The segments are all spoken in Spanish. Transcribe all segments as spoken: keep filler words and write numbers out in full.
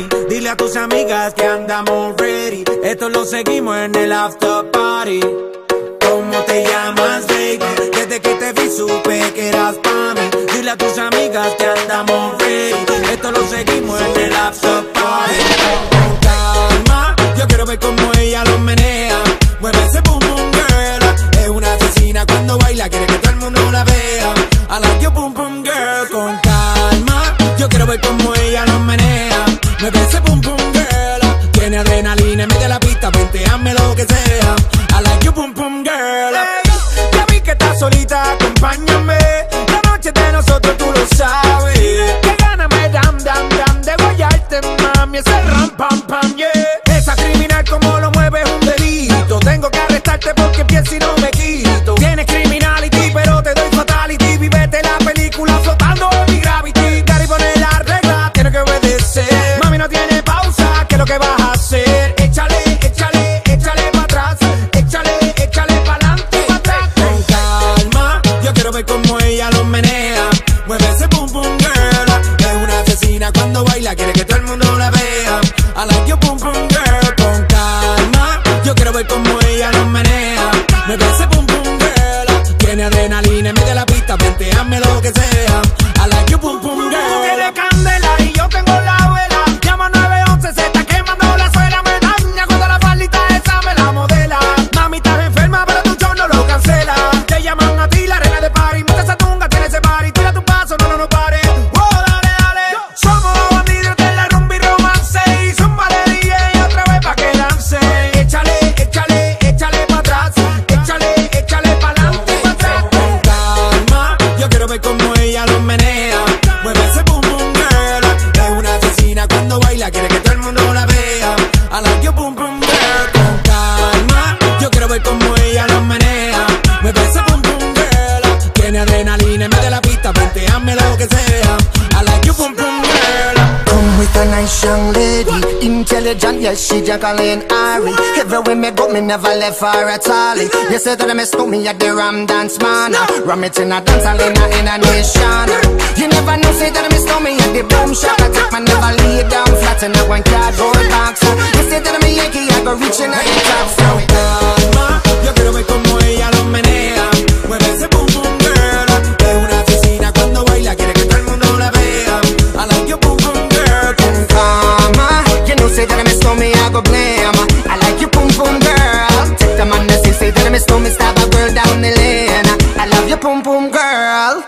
mami. Dile a tus amigas que andamos ready. Esto lo seguimos en el after party. ¿Cómo te llamas, baby? Desde que te vi supe que eras pa' mí. Dile a tus amigas que andamos ready. Esto lo seguimos en el after party. Con calma, yo quiero ver cómo ella lo menea. Mueve ese boom boom girl. Es una asesina cuando baila, quiere que todo el mundo la vea. I like your boom boom girl. Con calma, yo quiero ver cómo ella lo menea. Mueve ese boom boom girl. Tiene adrenalina en medio de la pista, venteame lo que sea. I like your boom boom girl. Hey, ya vi que estás solita, acompáñame. La noche de nosotros tú lo sabes. Que gana me dam dam dam de guayarte, mami. Ese ram pam pam, yeah. Esa criminal como lo mueve es un delito. Tengo que arrestarte porque pienso y no me quito. Tienes criminality pero te doy fatality. Vivete la película flotando en mi gravity. Gary pone la regla, tiene que obedecer. Mami no tiene pausa, ¿qué es lo que vas a hacer? Échale, échale, échale pa' atrás. Échale, échale pa'lante, pa' atrás. Con calma, yo quiero ver cómo ella lo menea. Mueve ese boom boom girl. Es una asesina cuando baila, quiere que todo el mundo la vea. I like your boom boom girl. Con calma, yo quiero ver cómo ella lo menea. Mueve ese boom boom girl. Tiene adrenalina en medio de la pista, venteame lo que sea. I like your boom boom girl. Tú tienes candela y yo tengo la vela. Llama nueve once, se está quemando la suela. Me daña cuando la faldita esa me la modela. Mami, estás enferma, pero tu show no lo cancela. Te llaman a ti, la reina de party. Monta esa tunga, tiene ese party. Tira tu paso, no, no, no pare. Oh, dale, dale. Somos los bandidos de la rumba y romance. Y zumba de D J otra vez pa' que lance. Échale, échale, échale pa' atrás. Échale, échale pa'lante, pa' atrás. Con calma, yo quiero ver cómo ella lo menea. Mueve ese boom boom girl. Es una asesina cuando baila, quiere que todo el mundo la vea. I like your boom boom girl. Con calma, yo quiero ver cómo ella lo menea. Mueve ese boom boom girl. Tiene adrenalina en medio de la pista, venteame lo que sea. I like your boom boom girl. Come with a nice young lady, intelligent, yes, she Jacqueline Ari. Everywhere me go, me never left her at all. You say that I miss me at the Ram Dance Man. Ram it in a dance hall in a, in a nation. You never know, say that I miss me at the Boom Shop. I take my never lay down flat in a one cardboard box. You say that I'm a Yankee, I go reaching out the top. So calma, yo quiero ver cómo ella lo menea. Mueve ese boom boom girl. Es una asesina cuando baila, quiere que todo el mundo la vea. I like your boom boom girl. Con Mama, you know, say that I miss me, I go blame. I like you, boom boom girl. Take the man that say, say that I miss me, stab a girl down the lane. I love you, boom boom girl.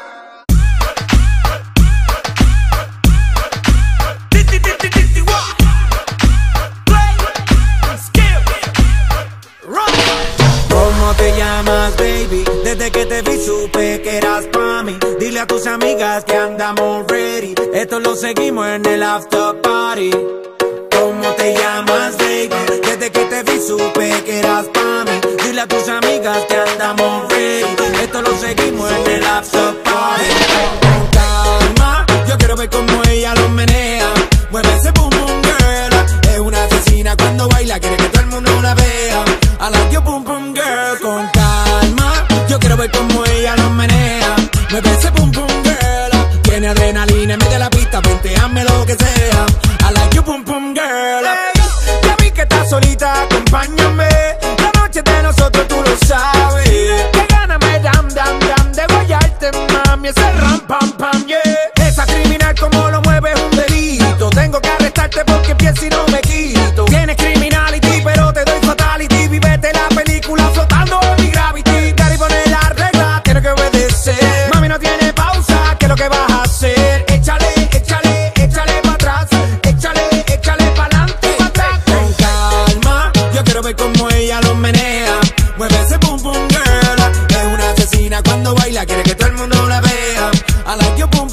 ¿Cómo te llamas, baby? Desde que te vi supe que eras pa' mí. Dile a tus amigas que andamos ready. Esto lo seguimos en el after party. ¿Cómo te llamas, baby? Desde que te vi supe que eras pa' mí. Dile a tus amigas que andamos ready. Esto lo seguimos en el after party. Con calma, yo quiero ver cómo ella lo menea. Mueve ese boom boom girl. Es una asesina cuando baila, quiere que todo el mundo la vea. I like your boom boom girl. Con calma, yo quiero ver cómo ella lo menea. Mueve ese boom boom girl. Tiene adrenalina en medio de la pista, venteame lo que sea. I like your boom boom girl. Hey, ya vi que estás solita, acompáñame. La noche de nosotros tú lo sabes. Que gana me dam dam dam de guayarte, mami. Ese ram pam pam, yeah. Esa criminal como lo mueve es un delito. Tengo que arrestarte porque pienso y no me quito. Tienes criminality pero te doy fatality. Vivete la película flotando en mi gravity. Gary pone la regla, tiene que obedecer. Mami no tiene pausa, ¿qué es lo que vas a hacer? Échale, échale, échale pa' atrás. Échale, échale pa'lante, pa' atrás. Con calma, yo quiero ver cómo ella lo menea. Mueve ese boom boom girl. Es una asesina cuando baila, quiere que todo el mundo la vea. I like your boom